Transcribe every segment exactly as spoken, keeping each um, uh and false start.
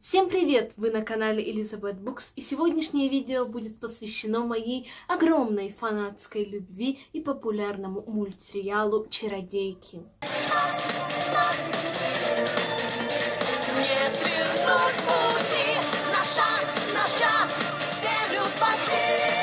Всем привет! Вы на канале Elizabeth Books, и сегодняшнее видео будет посвящено моей огромной фанатской любви и популярному мультсериалу «Чародейки». Не свернуть с пути, наш шанс, наш час, землю спасти.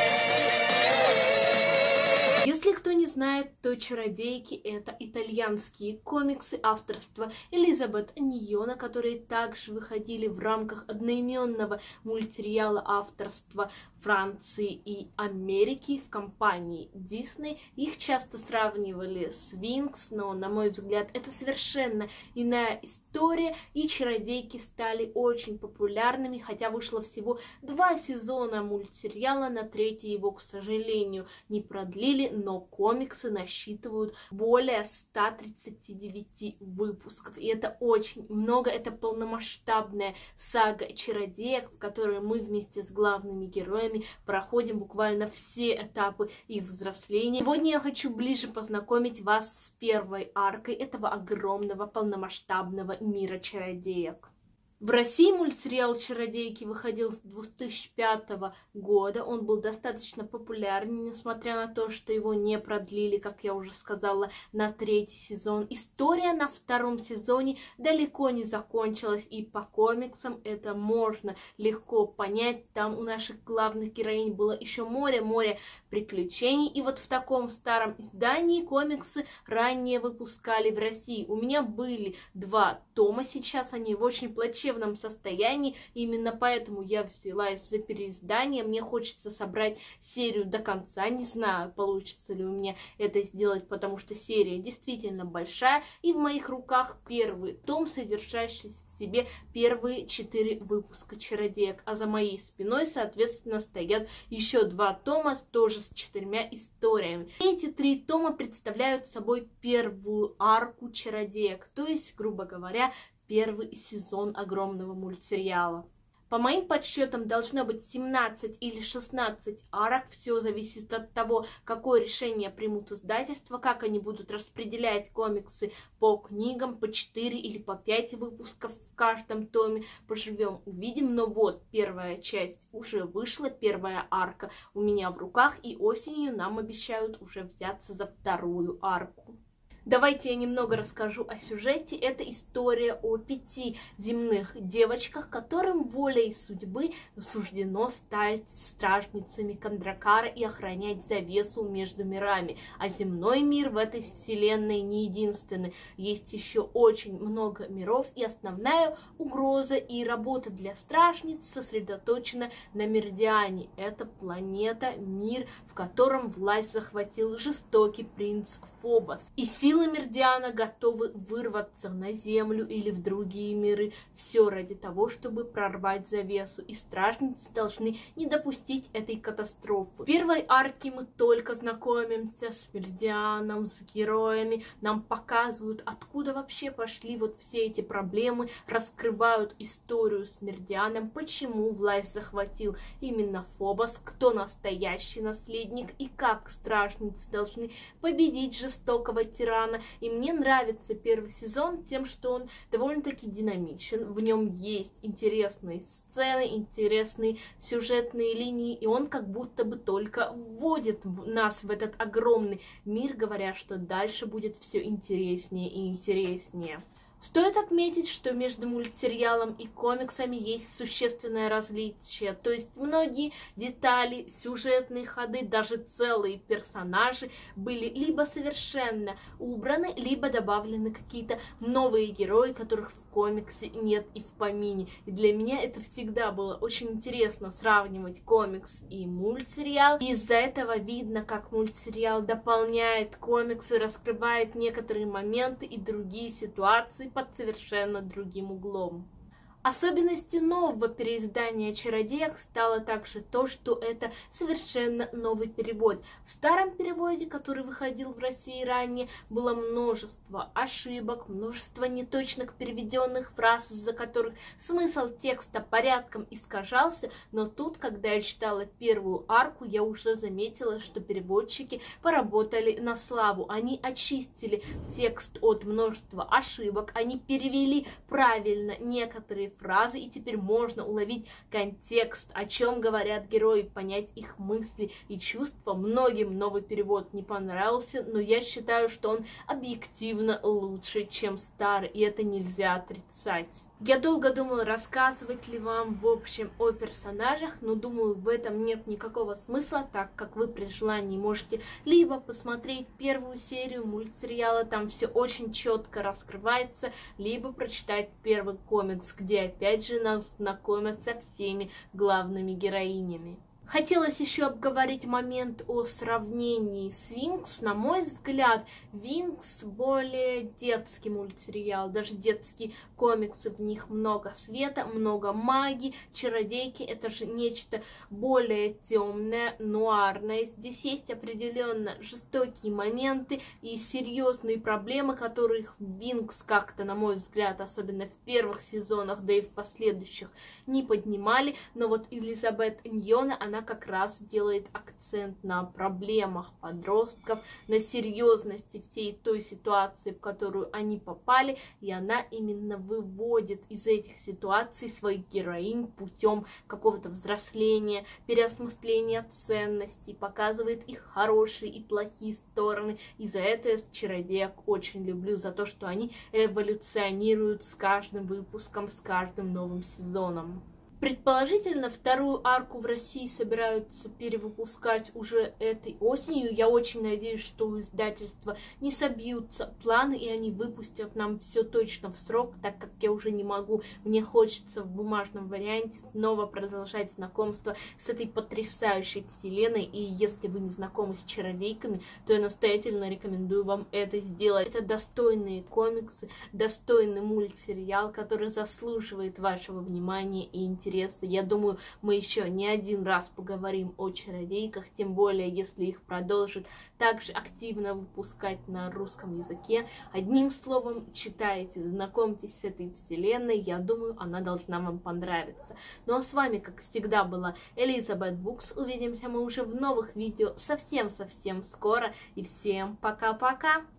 Если кто не знает, то «Чародейки» — это итальянские комиксы авторства Элизабет Ньона, которые также выходили в рамках одноименного мультсериала авторства Франции и Америки в компании Disney. Их часто сравнивали с Винкс, но, на мой взгляд, это совершенно иная история, и «Чародейки» стали очень популярными, хотя вышло всего два сезона мультсериала, на третий его, к сожалению, не продлили, но комиксы насчитывают более ста тридцати девяти выпусков. И это очень много, это полномасштабная сага чародеек, в которой мы вместе с главными героями проходим буквально все этапы их взросления. Сегодня я хочу ближе познакомить вас с первой аркой этого огромного полномасштабного мира чародеек. В России мультсериал «Чародейки» выходил с две тысячи пятого года. Он был достаточно популярен, несмотря на то, что его не продлили, как я уже сказала, на третий сезон. История на втором сезоне далеко не закончилась, и по комиксам это можно легко понять. Там у наших главных героинь было еще море-море приключений. И вот в таком старом издании комиксы ранее выпускали в России. У меня были два тома, сейчас они в очень плачевном состоянии, именно поэтому я взялась за переиздание. Мне хочется собрать серию до конца, не знаю, получится ли у меня это сделать, потому что серия действительно большая, и в моих руках первый том, содержащий в себе первые четыре выпуска «Чародеек», а за моей спиной, соответственно, стоят еще два тома, тоже с четырьмя историями. Эти три тома представляют собой первую арку «Чародеек», то есть, грубо говоря, первый сезон огромного мультсериала. По моим подсчетам должно быть семнадцать или шестнадцать арок, все зависит от того, какое решение примут издательства, как они будут распределять комиксы по книгам, по четыре или по пять выпусков в каждом томе. Поживем, увидим, но вот первая часть уже вышла, первая арка у меня в руках, и осенью нам обещают уже взяться за вторую арку. Давайте я немного расскажу о сюжете. Это история о пяти земных девочках, которым волей судьбы суждено стать стражницами Кондракара и охранять завесу между мирами. А земной мир в этой вселенной не единственный. Есть еще очень много миров, и основная угроза и работа для стражниц сосредоточена на Меридиане. Это планета, мир, в котором власть захватил жестокий принц Фобос. И силы Меридиана готовы вырваться на Землю или в другие миры. Все ради того, чтобы прорвать завесу. И стражницы должны не допустить этой катастрофы. В первой арке мы только знакомимся с Меридианом, с героями. Нам показывают, откуда вообще пошли вот все эти проблемы. Раскрывают историю с Меридианом, почему власть захватил именно Фобос, кто настоящий наследник и как стражницы должны победить жестокого тирана. И мне нравится первый сезон тем, что он довольно-таки динамичен, в нем есть интересные сцены, интересные сюжетные линии, и он как будто бы только вводит нас в этот огромный мир, говоря, что дальше будет все интереснее и интереснее. Стоит отметить, что между мультсериалом и комиксами есть существенное различие, то есть многие детали, сюжетные ходы, даже целые персонажи были либо совершенно убраны, либо добавлены какие-то новые герои, которых в комиксе нет и в помине. И для меня это всегда было очень интересно сравнивать комикс и мультсериал. И из-за этого видно, как мультсериал дополняет комиксы, раскрывает некоторые моменты и другие ситуации под совершенно другим углом. Особенностью нового переиздания «Чародеек» стало также то, что это совершенно новый перевод. В старом переводе, который выходил в России ранее, было множество ошибок, множество неточных переведенных фраз, из-за которых смысл текста порядком искажался, но тут, когда я читала первую арку, я уже заметила, что переводчики поработали на славу. Они очистили текст от множества ошибок, они перевели правильно некоторые фразы, и теперь можно уловить контекст, о чем говорят герои, понять их мысли и чувства. Многим новый перевод не понравился, но я считаю, что он объективно лучше, чем старый, и это нельзя отрицать. Я долго думала, рассказывать ли вам в общем о персонажах, но думаю, в этом нет никакого смысла, так как вы при желании можете либо посмотреть первую серию мультсериала, там все очень четко раскрывается, либо прочитать первый комикс, где опять же нас знакомят со всеми главными героинями. Хотелось еще обговорить момент о сравнении с Винкс. На мой взгляд, Винкс более детский мультсериал, даже детские комиксы, в них много света, много магии, чародейки, это же нечто более темное, нуарное. Здесь есть определенно жестокие моменты и серьезные проблемы, которых Винкс как-то, на мой взгляд, особенно в первых сезонах, да и в последующих, не поднимали. Но вот Элизабет Ньона, она как раз делает акцент на проблемах подростков, на серьезности всей той ситуации, в которую они попали, и она именно выводит из этих ситуаций своих героинь путем какого-то взросления, переосмысления ценностей, показывает их хорошие и плохие стороны, и за это я чародеек очень люблю, за то, что они эволюционируют с каждым выпуском, с каждым новым сезоном. Предположительно, вторую арку в России собираются перевыпускать уже этой осенью. Я очень надеюсь, что у издательства не собьются планы, и они выпустят нам все точно в срок, так как я уже не могу. Мне хочется в бумажном варианте снова продолжать знакомство с этой потрясающей вселенной. И если вы не знакомы с чародейками, то я настоятельно рекомендую вам это сделать. Это достойные комиксы, достойный мультсериал, который заслуживает вашего внимания и интереса. Я думаю, мы еще не один раз поговорим о чародейках, тем более, если их продолжат также активно выпускать на русском языке. Одним словом, читайте, знакомьтесь с этой вселенной, я думаю, она должна вам понравиться. Ну а с вами, как всегда, была Элизабет Букс. Увидимся мы уже в новых видео совсем-совсем скоро, и всем пока-пока!